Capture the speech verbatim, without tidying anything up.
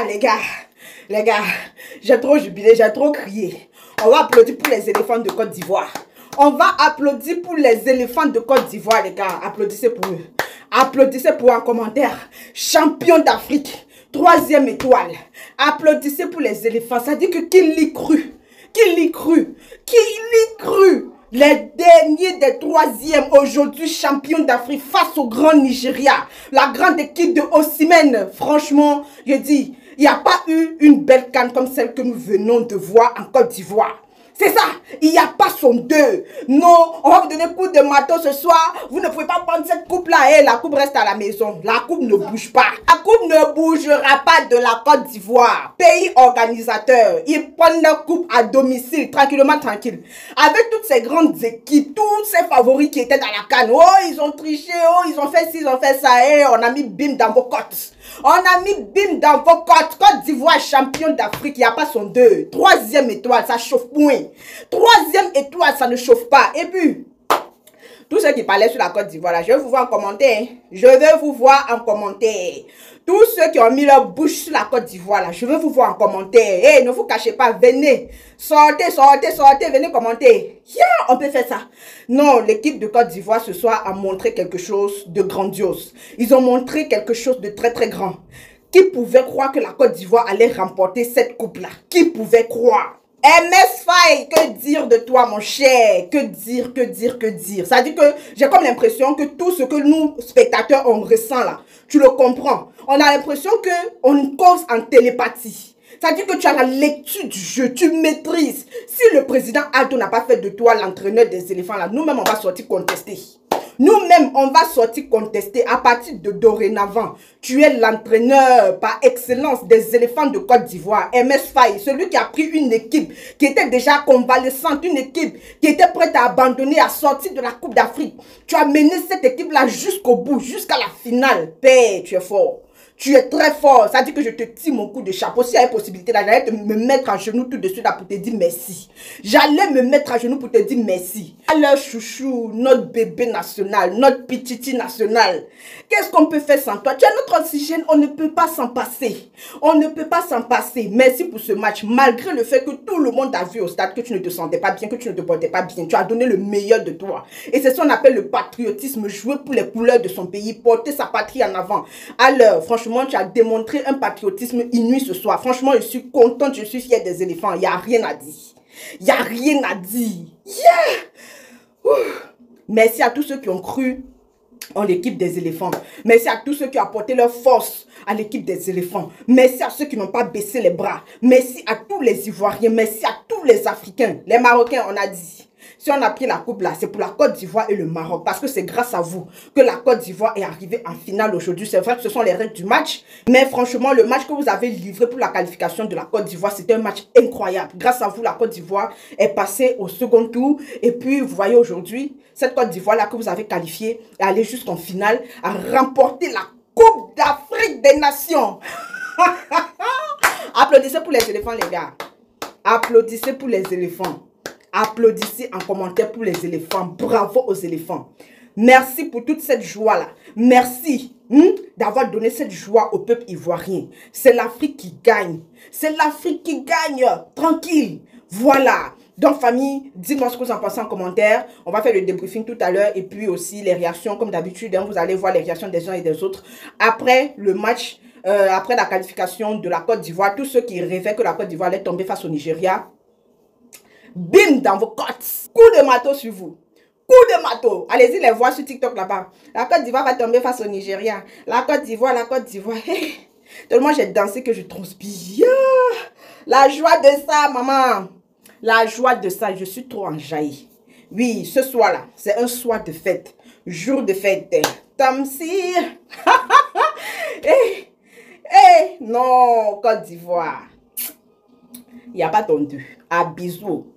les gars, les gars, j'ai trop jubilé, j'ai trop crié. On va applaudir pour les éléphants de Côte d'Ivoire. On va applaudir pour les éléphants de Côte d'Ivoire, les gars. Applaudissez pour eux. Applaudissez pour un commentaire. Champion d'Afrique. Troisième étoile. Applaudissez pour les éléphants. Ça dit que qui l'y cru? Qui l'y cru? Qui l'y cru? Les derniers des troisièmes, aujourd'hui champions d'Afrique face au grand Nigeria. La grande équipe de Osimhen. Franchement, je dis, il n'y a pas eu une belle CAN comme celle que nous venons de voir en Côte d'Ivoire. C'est ça, il n'y a pas son deux. Non, on va vous donner coup de marteau ce soir. Vous ne pouvez pas prendre cette coupe-là. Et la coupe reste à la maison. La coupe ne bouge pas. La coupe ne bougera pas de la Côte d'Ivoire. Pays organisateur. Ils prennent leur coupe à domicile, tranquillement, tranquille. Avec toutes ces grandes équipes, tous ces favoris qui étaient dans la CAN. Oh, ils ont triché. Oh, ils ont fait ci, ils ont fait ça. Et on a mis bim dans vos côtes. On a mis bim dans vos côtes. Côte d'Ivoire, champion d'Afrique. Il n'y a pas son deux. Troisième étoile, ça chauffe point. Troisième étoile, ça ne chauffe pas. Et puis, tous ceux qui parlaient sur la Côte d'Ivoire, je vais vous voir en commentaire. Je vais vous voir en commentaire. Tous ceux qui ont mis leur bouche sur la Côte d'Ivoire, je vais vous voir en commentaire. Et hey, ne vous cachez pas, venez. Sortez, sortez, sortez, venez commenter. Yeah, on peut faire ça. Non, l'équipe de Côte d'Ivoire ce soir a montré quelque chose de grandiose. Ils ont montré quelque chose de très, très grand. Qui pouvait croire que la Côte d'Ivoire allait remporter cette coupe-là? Qui pouvait croire? M S Faye, que dire de toi, mon cher? Que dire, que dire, que dire? Ça dit que j'ai comme l'impression que tout ce que nous, spectateurs, on ressent là, tu le comprends. On a l'impression qu'on cause en télépathie. Ça dit que tu as la lecture du jeu, tu maîtrises. Si le président Alto n'a pas fait de toi l'entraîneur des éléphants là, nous-mêmes, on va sortir contester. Nous-mêmes, on va sortir contester à partir de dorénavant. Tu es l'entraîneur par excellence des éléphants de Côte d'Ivoire, M S Faye, celui qui a pris une équipe qui était déjà convalescente, une équipe qui était prête à abandonner, à sortir de la Coupe d'Afrique. Tu as mené cette équipe-là jusqu'au bout, jusqu'à la finale. Père, tu es fort. Tu es très fort. Ça dit que je te tire mon coup de chapeau. S'il y a une possibilité là, j'allais te me mettre à genoux tout de suite là pour te dire merci. J'allais me mettre à genoux pour te dire merci. Alors chouchou, notre bébé national, notre petiti national. Qu'est-ce qu'on peut faire sans toi? Tu es notre oxygène, on ne peut pas s'en passer. On ne peut pas s'en passer. Merci pour ce match. Malgré le fait que tout le monde a vu au stade que tu ne te sentais pas bien, que tu ne te portais pas bien. Tu as donné le meilleur de toi. Et c'est ce qu'on appelle le patriotisme. Jouer pour les couleurs de son pays. Porter sa patrie en avant. Alors, franchement, tu as démontré un patriotisme inouï ce soir. Franchement, je suis contente, je suis fière des éléphants. Il n'y a rien à dire. Il n'y a rien à dire. Yeah! Ouh. Merci à tous ceux qui ont cru en l'équipe des éléphants. Merci à tous ceux qui ont apporté leur force à l'équipe des éléphants. Merci à ceux qui n'ont pas baissé les bras. Merci à tous les Ivoiriens. Merci à tous les Africains. Les Marocains, on a dit. Si on a pris la coupe là, c'est pour la Côte d'Ivoire et le Maroc. Parce que c'est grâce à vous que la Côte d'Ivoire est arrivée en finale aujourd'hui. C'est vrai que ce sont les règles du match. Mais franchement, le match que vous avez livré pour la qualification de la Côte d'Ivoire, c'était un match incroyable. Grâce à vous, la Côte d'Ivoire est passée au second tour. Et puis, vous voyez aujourd'hui, cette Côte d'Ivoire là que vous avez qualifiée est allée jusqu'en finale, à remporter la Coupe d'Afrique des Nations. Applaudissez pour les éléphants, les gars. Applaudissez pour les éléphants. Applaudissez en commentaire pour les éléphants. Bravo aux éléphants. Merci pour toute cette joie-là. Merci hmm, d'avoir donné cette joie au peuple ivoirien. C'est l'Afrique qui gagne. C'est l'Afrique qui gagne. Tranquille. Voilà. Donc, famille, dites-moi ce que vous en pensez en commentaire. On va faire le débriefing tout à l'heure. Et puis aussi les réactions, comme d'habitude. Hein, vous allez voir les réactions des uns et des autres. Après le match, euh, après la qualification de la Côte d'Ivoire, tous ceux qui rêvaient que la Côte d'Ivoire allait tomber face au Nigeria, bim dans vos côtes. Coup de marteau sur vous. Coup de marteau. Allez-y les voir sur TikTok là-bas. La Côte d'Ivoire va tomber face au Nigeria. La Côte d'Ivoire, la Côte d'Ivoire. Hey. Tellement j'ai dansé que je transpire. La joie de ça, maman. La joie de ça. Je suis trop enjaillée. Oui, ce soir-là, c'est un soir de fête. Jour de fête. Tamsir. Hey. Hey. Non, Côte d'Ivoire. Il n'y a pas ton deux. À bisous.